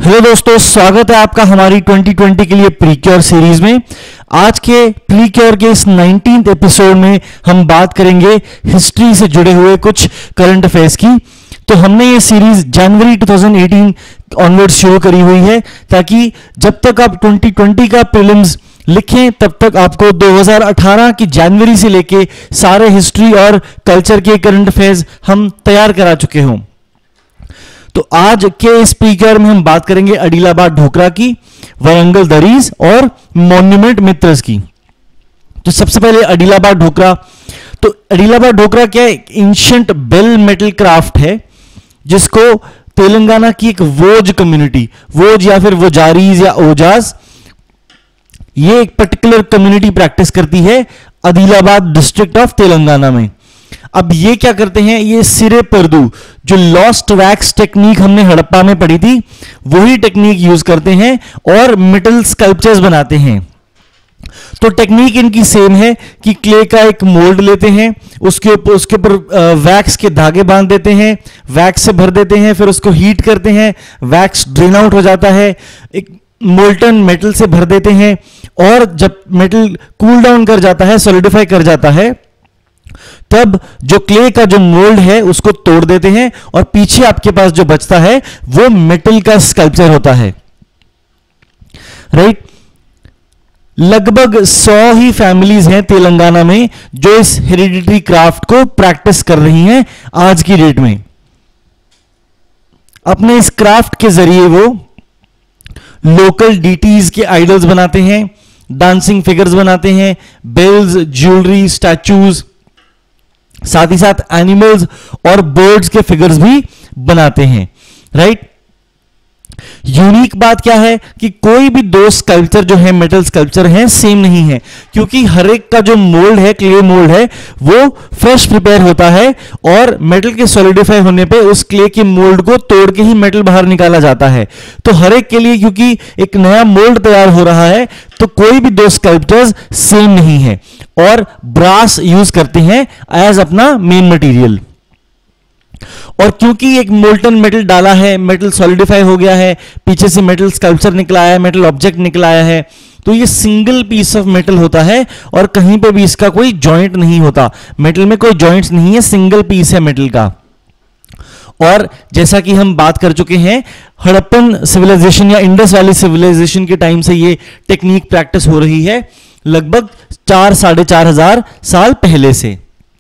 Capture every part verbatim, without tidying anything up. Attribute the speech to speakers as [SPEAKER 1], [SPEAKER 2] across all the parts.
[SPEAKER 1] Hello दोस्तों, स्वागत है आपका हमारी ट्वेंटी ट्वेंटी के लिए प्रीक्योर सीरीज में। आज के प्रीक्योर के इस नाइनटीन्थ एपिसोड में हम बात करेंगे हिस्ट्री से जुड़े हुए कुछ करंट अफेयर्स की। तो हमने ये सीरीज जनवरी टू थाउजेंड एटीन ऑनवर्ड शुरू करी हुई है, ताकि जब तक आप ट्वेंटी ट्वेंटी का प्रीलिम्स लिखें तब तक आपको दो हज़ार अठारह की जनवरी से लेके सारे हिस्ट्री और कल्चर के करंट अफेयर्स हम तैयार करा चुके हों। तो आज के इस प्रीक्योर में हम बात करेंगे अडिलाबाद ढोकरा की, वरंगल दरीज और मॉन्यूमेंट मित्रस की। तो सबसे पहले अडिलाबाद ढोकरा। तो अडिलाबाद ढोकरा क्या है? एंशिएंट बेल मेटल क्राफ्ट है, जिसको तेलंगाना की एक वोज कम्युनिटी, वोज या फिर वोजारीज या ओजाज, ये एक पर्टिकुलर कम्युनिटी प्रैक्टिस करती है आदिलाबाद डिस्ट्रिक्ट ऑफ तेलंगाना में। अब ये क्या करते हैं? ये सिरे पर्दू, जो लॉस्ट वैक्स टेक्निक हमने हड़प्पा में पढ़ी थी, वही टेक्निक यूज करते हैं और मेटल स्कल्पचर्स बनाते हैं। तो टेक्निक इनकी सेम है कि क्ले का एक मोल्ड लेते हैं, उसके ऊपर उसके ऊपर वैक्स के धागे बांध देते हैं, वैक्स से भर देते हैं, फिर उसको हीट करते हैं, वैक्स ड्रेन आउट हो जाता है, एक मोल्टन मेटल से भर देते हैं, और जब मेटल कूल डाउन कर जाता है, सॉलिडिफाई कर जाता है, तब जो क्ले का जो मोल्ड है उसको तोड़ देते हैं और पीछे आपके पास जो बचता है वो मेटल का स्कल्पचर होता है। राइट? लगभग सौ ही फैमिलीज हैं तेलंगाना में जो इस हेरिडिटरी क्राफ्ट को प्रैक्टिस कर रही हैं आज की डेट में। अपने इस क्राफ्ट के जरिए वो लोकल डीटीज के आइडल्स बनाते हैं, डांसिंग फिगर्स बनाते हैं, बेल्स, ज्वेलरी, स्टैचूज, साथ ही साथ एनिमल्स और बर्ड्स के फिगर्स भी बनाते हैं। राइट? यूनिक बात क्या है कि कोई भी दो स्कल्पचर जो है, मेटल स्कल्पचर हैं, सेम नहीं है, क्योंकि हर एक का जो मोल्ड है, क्ले मोल्ड है, वो फ्रेश प्रिपेयर होता है और मेटल के सॉलिडिफाई होने पे उस क्ले के मोल्ड को तोड़ के ही मेटल बाहर निकाला जाता है। तो हर एक के लिए क्योंकि एक नया मोल्ड तैयार हो रहा है, तो कोई भी दो स्कल्पचर्स सेम नहीं है और ब्रास यूज करते हैं एज अपना मेन मटेरियल। और क्योंकि एक मोल्टन मेटल डाला है, मेटल सॉलिडिफाई हो गया है, पीछे से मेटल स्कल्पचर निकला आया है, मेटल ऑब्जेक्ट निकला आया है, तो ये सिंगल पीस ऑफ मेटल होता है और कहीं पे भी इसका कोई जॉइंट नहीं होता। मेटल में कोई जॉइंट्स नहीं है, सिंगल पीस है मेटल का। और जैसा कि हम बात कर चुके हैं, हड़प्पन सिविलाइजेशन या इंडस वैली सिविलाइजेशन के टाइम से ये टेक्निक प्रैक्टिस हो रही है, लगभग चार साढ़े चार हजार साल पहले से।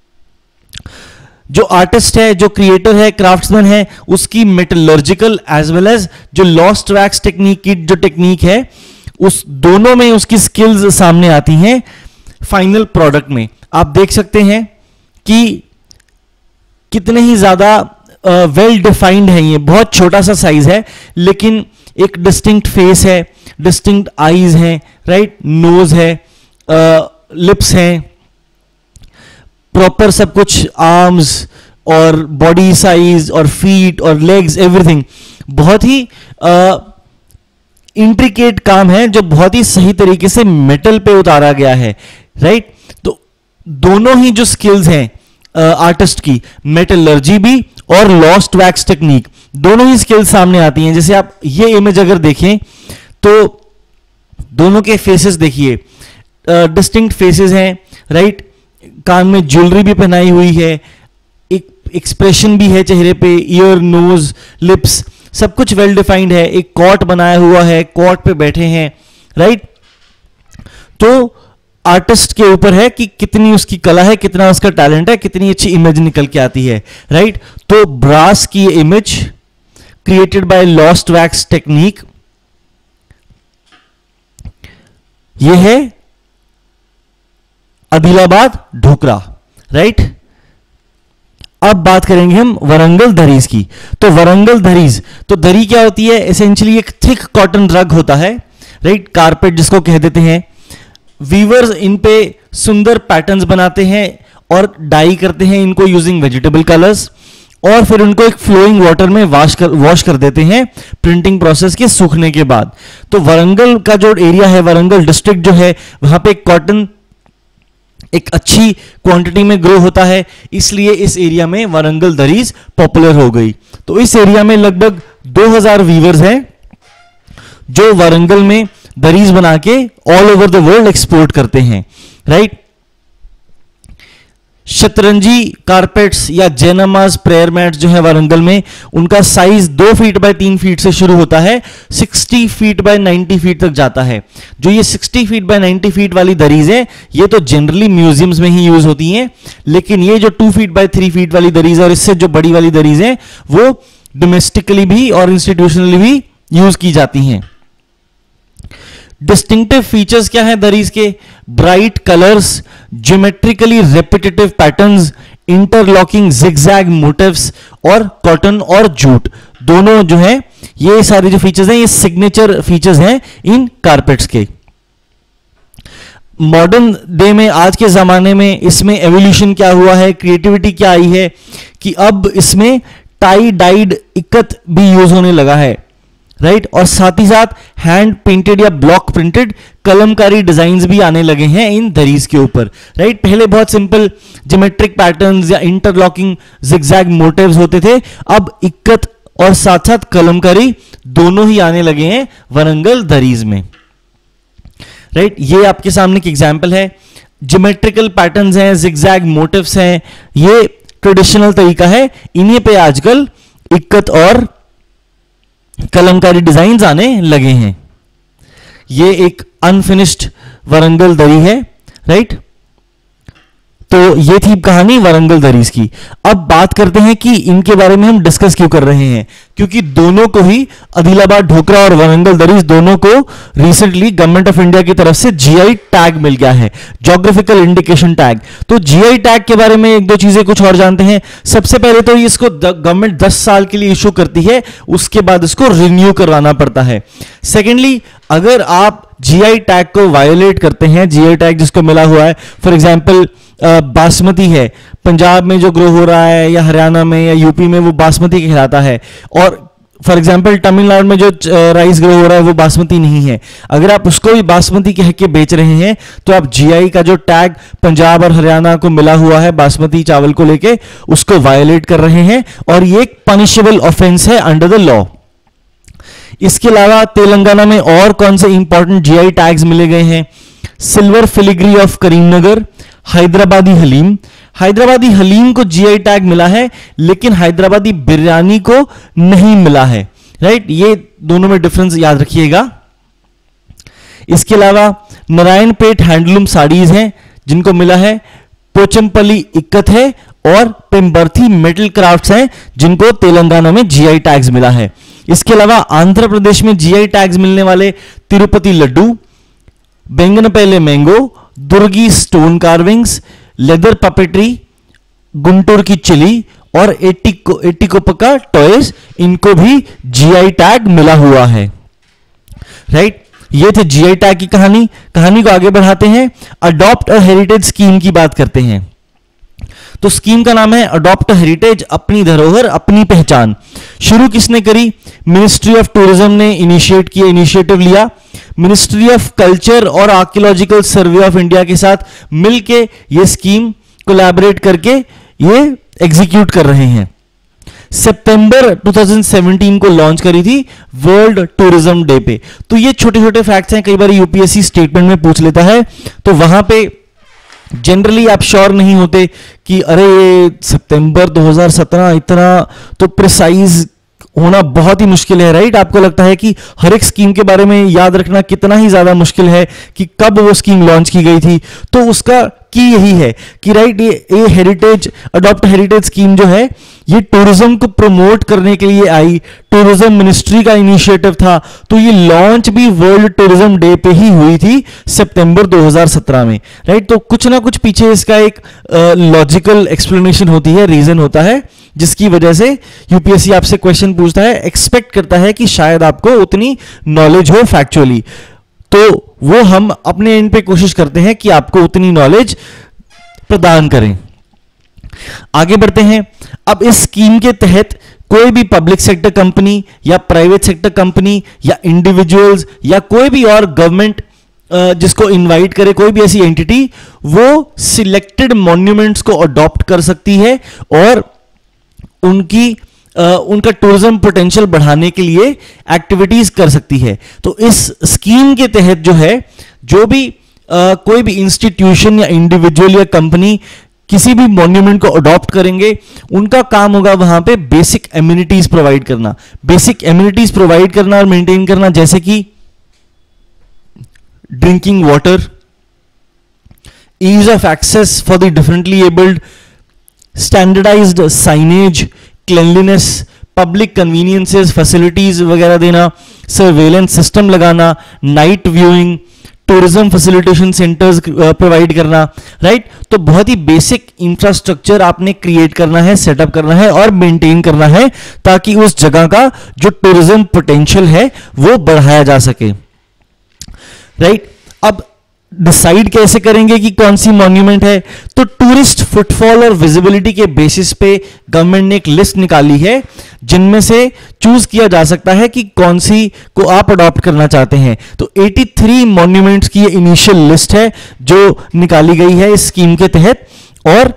[SPEAKER 1] जो आर्टिस्ट है, जो क्रिएटर है, क्राफ्ट्समैन है, उसकी मेटलर्जिकल एज वेल एज जो लॉस्ट वैक्स टेक्निक की जो टेक्निक है, उस दोनों में उसकी स्किल्स सामने आती हैं फाइनल प्रोडक्ट में। आप देख सकते हैं कि कितने ही ज्यादा वेल डिफाइंड है। ये बहुत छोटा सा साइज है, लेकिन एक डिस्टिंक्ट फेस है, डिस्टिंक्ट आईज हैं, राइट, नोज है, लिप्स हैं, प्रॉपर सब कुछ, आर्म्स और बॉडी साइज और फीट और लेग्स, एवरीथिंग बहुत ही इंट्रिकेट काम है जो बहुत ही सही तरीके से मेटल पे उतारा गया है। राइट? तो दोनों ही जो स्किल्स हैं आर्टिस्ट की, मेटलर्जी भी और लॉस्ट वैक्स टेक्निक, दोनों ही स्किल्स सामने आती हैं। जैसे आप ये इमेज अगर देखें तो दोनों के फेसेस देखिए, डिस्टिंक्ट फेसेस हैं। राइट? कान में ज्वेलरी भी पहनाई हुई है, एक एक्सप्रेशन भी है चेहरे पे, ईयर, नोज, लिप्स, सब कुछ वेल डिफाइंड है। एक कॉट बनाया हुआ है, कॉट पे बैठे हैं। राइट? तो आर्टिस्ट के ऊपर है कि कितनी उसकी कला है, कितना उसका टैलेंट है, कितनी अच्छी इमेज निकल के आती है। राइट? तो ब्रास की image created by lost wax technique, ये है आदिलाबाद ढोकरा। राइट? अब बात करेंगे हम वरंगल दरीज की। तो वरंगल दरीज, तो दरी क्या होती है? एसेंशियली एक थिक कॉटन रग होता है, राइट, कारपेट जिसको कह देते हैं। वीवर्स इन पे सुंदर पैटर्न्स बनाते हैं और डाई करते हैं इनको यूजिंग वेजिटेबल कलर्स, और फिर उनको एक फ्लोइंग वाटर में वॉश कर वॉश कर देते हैं प्रिंटिंग प्रोसेस के सूखने के बाद। तो वरंगल का जो एरिया है, वरंगल डिस्ट्रिक्ट जो है, वहां पे कॉटन एक अच्छी क्वांटिटी में ग्रो होता है, इसलिए इस एरिया में वरंगल दरीज पॉपुलर हो गई। तो इस एरिया में लगभग दो हज़ार वीवर्स हैं जो वारंगल में दरीज बना के all over the world export करते हैं, राइट। शतरंजी कारपेट्स या जैनमाज प्रेयर मैट्स जो है वारंगल में, उनका साइज दो फीट बाय तीन फीट से शुरू होता है, साठ फीट बाय नब्बे फीट तक जाता है। जो ये साठ फीट बाय नब्बे फीट वाली दरीज है, ये तो जनरली म्यूजियम्स में ही यूज होती हैं, लेकिन ये जो two feet by three feet वाली दरीज है और इससे जो बड़ी वाली दरीज है, वो डोमेस्टिकली भी और इंस्टीट्यूशनली भी यूज की जाती हैं। डिस्टिंक्टिव फीचर्स क्या है दरीज के? Bright colours, geometrically repetitive patterns, interlocking zigzag motifs और कॉटन और जूट दोनों जो है, ये सारे जो फीचर्स हैं ये सिग्नेचर फीचर्स हैं इन कारपेट्स के। मॉडर्न डे में, आज के जमाने में इसमें एवोल्यूशन क्या हुआ है, क्रिएटिविटी क्या आई है कि अब इसमें टाई डाइड इक्कत भी यूज होने लगा है, राइट right? और साथ ही साथ हैंड पेंटेड या ब्लॉक प्रिंटेड कलमकारी डिजाइन्स भी आने लगे हैं इन दरीज के ऊपर, राइट right? पहले बहुत सिंपल ज्योमेट्रिक पैटर्न्स या इंटरलॉकिंग जिगजैग मोटिव्स होते थे, अब इक्कत और साथ साथ कलमकारी दोनों ही आने लगे हैं वारंगल दरीज में, राइट right? ये आपके सामने एक एग्जांपल है, ज्योमेट्रिकल पैटर्न्स हैं, जिगजैग मोटिव्स हैं, ये ट्रेडिशनल तरीका है, इन्हीं पे आजकल इक्कत और कलमकारी डिजाइन्स आने लगे हैं। ये एक अनफिनिश्ड वारंगल दरी है, राइट। तो ये थी कहानी वारंगल दरीज की। अब बात करते हैं कि इनके बारे में हम डिस्कस क्यों कर रहे हैं, क्योंकि दोनों को ही आदिलाबाद ढोकरा और वारंगल दरीज दोनों को रिसेंटली गवर्नमेंट ऑफ इंडिया की तरफ से जीआई टैग मिल गया है, ज्योग्राफिकल इंडिकेशन टैग। तो जीआई टैग के बारे में एक दो चीजें कुछ और जानते हैं। सबसे पहले तो इसको गवर्नमेंट दस साल के लिए इशू करती है, उसके बाद इसको रिन्यू करवाना पड़ता है। सेकेंडली, अगर आप जीआई टैग को वायोलेट करते हैं, जीआई टैग जिसको मिला हुआ है, फॉर एग्जांपल बासमती है, पंजाब में जो ग्रो हो रहा है या हरियाणा में या यूपी में वो बासमती कहलाता है, और फॉर एग्जांपल तमिलनाडु में जो राइस ग्रो हो रहा है वो बासमती नहीं है, अगर आप उसको भी बासमती कह के बेच रहे हैं तो आप जीआई का जो टैग पंजाब और हरियाणा को मिला हुआ है बासमती चावल को लेके, उसको वायोलेट कर रहे हैं, और ये एक पनिशेबल ऑफेंस है अंडर द लॉ। इसके अलावा तेलंगाना में और कौन से इंपॉर्टेंट जीआई टैग्स मिले गए हैं? Silver filigree of Karimnagar, Hyderabadi haleem. Hyderabadi haleem को जीआई टैग मिला है, लेकिन हैदराबादी बिरयानी को नहीं मिला है, राइट। ये दोनों में डिफरेंस याद रखिएगा। इसके अलावा नारायणपेट हैंडलूम साड़ीज हैं जिनको मिला है, पोचमपल्ली इक्कत है, और पेम्बर्थी मेटल क्राफ्ट्स हैं जिनको तेलंगाना में जीआई टैग्स मिला है। इसके अलावा आंध्र प्रदेश में जीआई टैग्स मिलने वाले Tirupati laddu, Banganapalle mango, Durgi stone carvings, leather puppetry, Guntur की चिली और एटिको एटिकोपका टॉयज, इनको भी जीआई टैग मिला हुआ है, राइट। ये थे जीआई टैग की कहानी। कहानी को आगे बढ़ाते हैं, अडॉप्ट अ हेरिटेज स्कीम की बात करते हैं। तो स्कीम का नाम है अडॉप्ट अ हेरिटेज, अपनी धरोहर अपनी पहचान। शुरू किसने करी? मिनिस्ट्री ऑफ टूरिज्म ने इनिशिएट किया, इनिशिएटिव लिया। मिनिस्ट्री ऑफ कल्चर और आर्कियोलॉजिकल सर्वे ऑफ इंडिया के साथ मिलके ये स्कीम कोलैबोरेट करके ये एग्जीक्यूट कर रहे हैं। सितंबर दो हज़ार सत्रह को लॉन्च करी थी वर्ल्ड टूरिज्म डे पे। तो ये छोटे छोटे फैक्ट्स हैं, कई बार यूपीएससी स्टेटमेंट में पूछ लेता है, तो वहां पे जनरली आप श्योर नहीं होते कि अरे ये सितंबर दो हज़ार सत्रह, इतना तो प्रिसाइज होना बहुत ही मुश्किल है, राइट। आपको लगता है कि हर एक स्कीम के बारे में याद रखना कितना ही ज्यादा मुश्किल है कि कब वो स्कीम लॉन्च की गई थी। तो उसका की यही है कि राइट, ये ये हेरिटेज अडॉप्ट हेरिटेज स्कीम जो है ये टूरिज्म को प्रमोट करने के लिए आई, टूरिज्म मिनिस्ट्री का इनिशिएटिव था। तो ये लॉन्च भी वर्ल्ड टूरिज्म डे पे ही हुई थी सितंबर दो हज़ार सत्रह में, राइट। तो कुछ ना कुछ पीछे इसका एक लॉजिकल एक्सप्लेनेशन होती है, रीजन होता है, जिसकी वजह से यूपीएससी आपसे क्वेश्चन पूछता है, एक्सपेक्ट करता है कि शायद आपको उतनी नॉलेज हो फैक्चुअली। तो वो हम अपने एंड पे कोशिश करते हैं कि आपको उतनी नॉलेज प्रदान करें। आगे बढ़ते हैं। अब इस स्कीम के तहत कोई भी पब्लिक सेक्टर कंपनी या प्राइवेट सेक्टर कंपनी या इंडिविजुअल्स या कोई भी और गवर्नमेंट जिसको इनवाइट करे, कोई भी ऐसी एंटिटी, वो सिलेक्टेड मॉन्यूमेंट्स को अडॉप्ट कर सकती है और उनकी आ, उनका टूरिज्म पोटेंशियल बढ़ाने के लिए एक्टिविटीज कर सकती है। तो इस स्कीम के तहत जो है, जो भी आ, कोई भी इंस्टीट्यूशन या इंडिविजुअल या कंपनी किसी भी मॉन्यूमेंट को अडॉप्ट करेंगे, उनका काम होगा वहां पे बेसिक एमिनिटीज प्रोवाइड करना। बेसिक एमिनिटीज प्रोवाइड करना और मेंटेन करना, जैसे कि drinking water, ease of access for the differently abled, standardised signage, cleanliness, public conveniences, facilities वगैरह देना, सर्वेलेंस सिस्टम लगाना, night viewing, tourism facilitation centres provide करना, राइट। तो बहुत ही बेसिक इंफ्रास्ट्रक्चर आपने क्रिएट करना है, सेटअप करना है और मेंटेन करना है, ताकि उस जगह का जो टूरिज्म पोटेंशियल है वो बढ़ाया जा सके, राइट। अब डिसाइड कैसे करेंगे कि कौन सी मॉन्यूमेंट है? तो टूरिस्ट फुटफॉल और विजिबिलिटी के बेसिस पे गवर्नमेंट ने एक लिस्ट निकाली है, जिनमें से चूज किया जा सकता है कि कौन सी को आप अडॉप्ट करना चाहते हैं। तो तिरासी मॉन्यूमेंट्स की ये इनिशियल लिस्ट है जो निकाली गई है इस स्कीम के तहत, और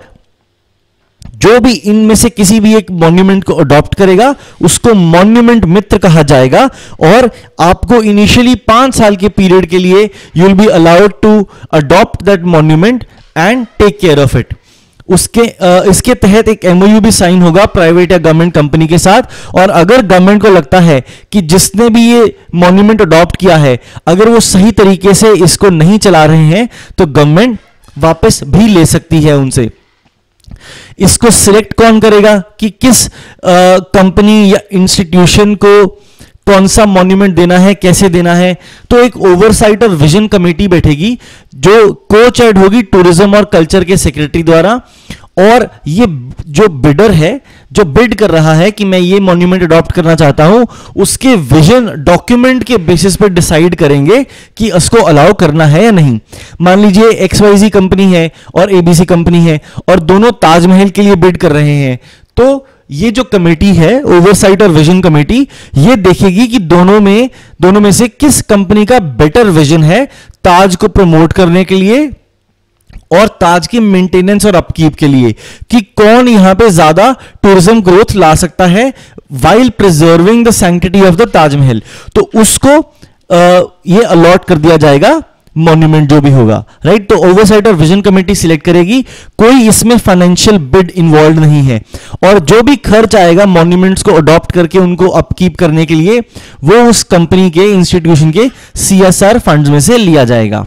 [SPEAKER 1] जो भी इनमें से किसी भी एक मॉन्यूमेंट को अडॉप्ट करेगा उसको मॉन्यूमेंट मित्र कहा जाएगा, और आपको इनिशियली पांच साल के पीरियड के लिए you will be allowed to adopt that monument and take care of it. उसके uh, इसके तहत एक एमओयू भी साइन होगा प्राइवेट या गवर्नमेंट कंपनी के साथ, और अगर गवर्नमेंट को लगता है कि जिसने भी ये मॉन्यूमेंट अडॉप्ट किया है अगर वो सही तरीके से इसको नहीं चला रहे हैं तो गवर्नमेंट वापस भी ले सकती है उनसे। इसको सिलेक्ट कौन करेगा कि किस कंपनी या इंस्टीट्यूशन को कौन सा मॉन्यूमेंट देना है, कैसे देना है? तो एक ओवरसाइट और विजन कमेटी बैठेगी जो को चेयर्ड होगी टूरिज्म और कल्चर के सेक्रेटरी द्वारा, और ये जो बिडर है, जो बिड कर रहा है कि मैं ये मॉन्यूमेंट अडॉप्ट करना चाहता हूं, उसके विजन डॉक्यूमेंट के बेसिस पर डिसाइड करेंगे कि उसको अलाउ करना है या नहीं। मान लीजिए एक्स वाई जी कंपनी है और एबीसी कंपनी है और दोनों ताजमहल के लिए बिड कर रहे हैं, तो ये जो कमेटी है ओवरसाइट और विजन कमेटी, ये देखेगी कि दोनों में दोनों में से किस कंपनी का बेटर विजन है ताज को प्रमोट करने के लिए और ताज की मेंटेनेंस और अपकीप के लिए, कि कौन यहां पे ज्यादा टूरिज्म ग्रोथ ला सकता है while preserving the sanctity of the Taj Mahal. तो उसको आ, ये अलॉट कर दिया जाएगा मॉन्यूमेंट जो भी होगा, राइट। तो ओवरसाइट और विजन कमेटी सिलेक्ट करेगी, कोई इसमें फाइनेंशियल बिड इन्वॉल्व नहीं है, और जो भी खर्च आएगा मॉन्यूमेंट्स को अडॉप्ट करके उनको अपकीप करने के लिए वो उस कंपनी के इंस्टीट्यूशन के सीएसआर फंड्स में से लिया जाएगा।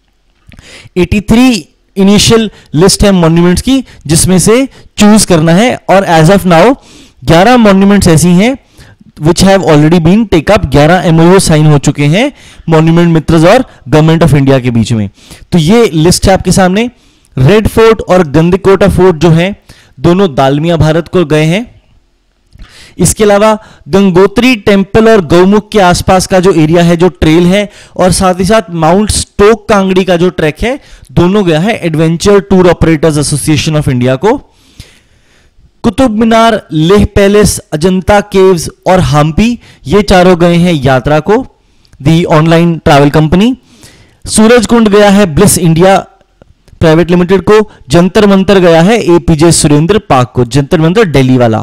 [SPEAKER 1] तिरासी इनिशियल लिस्ट है मॉन्यूमेंट्स की जिसमें से चूज करना है, और एज ऑफ नाउ ग्यारह मॉन्यूमेंट्स ऐसी हैं which have already been take up, ग्यारह एमओयू साइन हो चुके हैं मॉन्यूमेंट मित्रज और गवर्नमेंट ऑफ इंडिया के बीच में। तो ये लिस्ट है आपके सामने। रेड फोर्ट और गंदकोटा फोर्ट जो है दोनों दालमिया भारत को गए हैं। इसके अलावा गंगोत्री टेम्पल और गौमुख के आसपास का जो एरिया है, जो ट्रेल है, और साथ ही साथ माउंट स्टोक कांगड़ी का जो ट्रैक है, दोनों गया है adventure tour operators association of India को। कुतुब मीनार, लेह पैलेस, अजंता केव्स और हम्पी, ये चारों गए हैं यात्रा को, the online travel company. Suraj Kund गया है ब्लिस इंडिया प्राइवेट लिमिटेड को। जंतर मंतर गया है एपीजे सुरेंद्र पार्क को, जंतर मंतर दिल्ली वाला।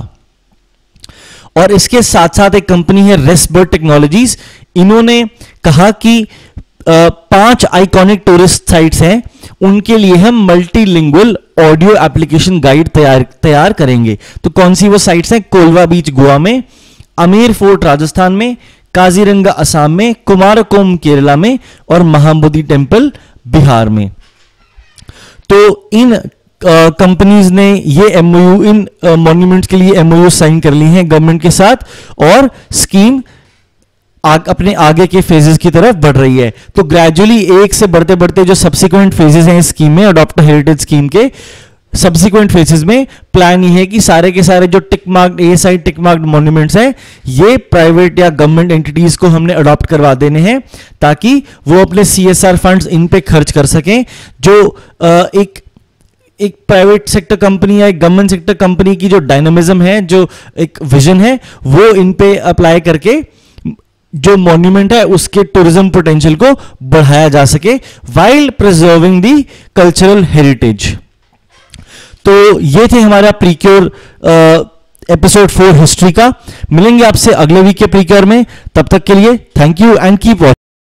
[SPEAKER 1] और इसके साथ साथ एक कंपनी है रेसबर्ड टेक्नोलॉजीज, इन्होंने कहा कि पांच आइकॉनिक टूरिस्ट साइट्स हैं, उनके लिए हम मल्टीलिंगुअल ऑडियो एप्लीकेशन गाइड तैयार तैयार करेंगे। तो कौन सी वो साइट्स हैं? कोलवा बीच गोवा में, अमेर फोर्ट राजस्थान में, काजीरंगा असम में, कुमारकोम केरला में और महाबोधि टेम्पल बिहार में। तो इन कंपनीज uh, ने ये एमओयू, इन मॉन्यूमेंट्स uh, के लिए एमओयू साइन कर ली हैं गवर्नमेंट के साथ, और स्कीम आग, अपने आगे के फेजेस की तरफ बढ़ रही है। तो ग्रेजुअली एक से बढ़ते बढ़ते जो सब्सिक्वेंट फेजेस हैं इस स्कीम में, अडॉप्ट हेरिटेज स्कीम के सब्सिक्वेंट फेजेस में प्लान ये है कि सारे के सारे जो tick marked a side tick marked monuments हैं ये प्राइवेट या गवर्नमेंट एंटिटीज को हमने अडॉप्ट करवा देने हैं, ताकि वो अपने सीएसआर फंड्स इन पे खर्च कर सकें। जो आ, एक एक प्राइवेट सेक्टर कंपनी या एक गवर्नमेंट सेक्टर कंपनी की जो डायनामिज्म है, जो एक विजन है, वो इन पे अप्लाई करके जो मॉन्यूमेंट है उसके टूरिज्म पोटेंशियल को बढ़ाया जा सके while preserving the cultural heritage. तो ये थे हमारा प्रीक्योर एपिसोड फोर हिस्ट्री का। मिलेंगे आपसे अगले वीक के प्रीक्योर में, तब तक के लिए thank you and keep watching.